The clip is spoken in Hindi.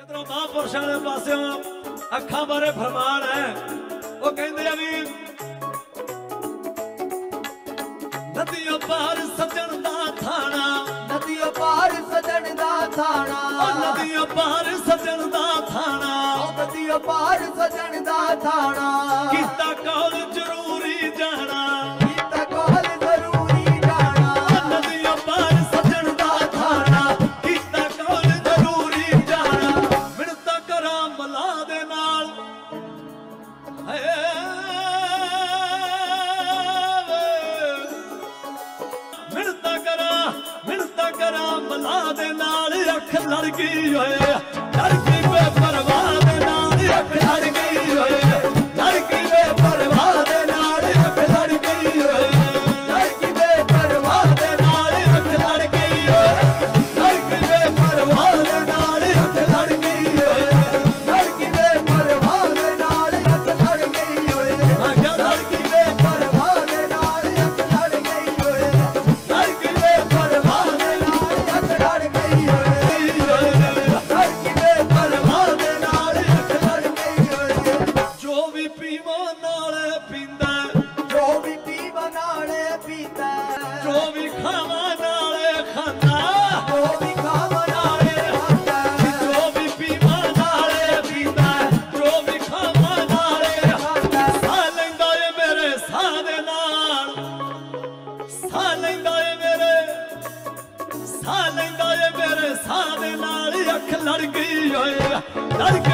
इधरों महापुरुषों के पासों अखां बारे फरमान है। वो कहते हैं भी नदियों पार सजन दा थाना, नदियों पार सजन दा थाना, नदियों पार सजन दा थाना, नदियों पार सजन दा थाना। कीता कौल जरूरी जाना, कीता कौल जरूरी जाना। नदियों पार सजन दा थाना, कीता कौल जरूरी जाना। मिन्नत करां मला दे नाल मिन्नत करां मला दे नाल अख लड़ गई होए, लड़की बेपरवाह दे नाल अख लड़ गई होए, लड़की बेपरवाह दे नाल अख लड़ गई होए, लड़की बेपरवाह दे नाल अख लड़ गई होए, लड़की बेपरवाह दे नाल अख लड़ गई होए, लड़की बेपरवाह दे नाल अख लड़ गई होए। आजा लड़की बेपरवाह दे नाल अख लड़ गई होए, लड़की बेपरवाह दे नाल अख लड़ गई होए। लड़की बेपरवाह दे नाल अख लड़ गई होए। जो भी पीवा नाले पींदा, जो भी पीवा नाले पीता, जो भी खावा नाले खांदा, जो भी खावा नाले खाता, जो भी पीवा नाले पींदा, जो भी खावा नाले खाता। साह लैंदा ए मेरे साह दे नाल, साह लैंदा ए मेरे साह लैंदा ए मेरे साह दे नाल अख लड़ गई होए, लड़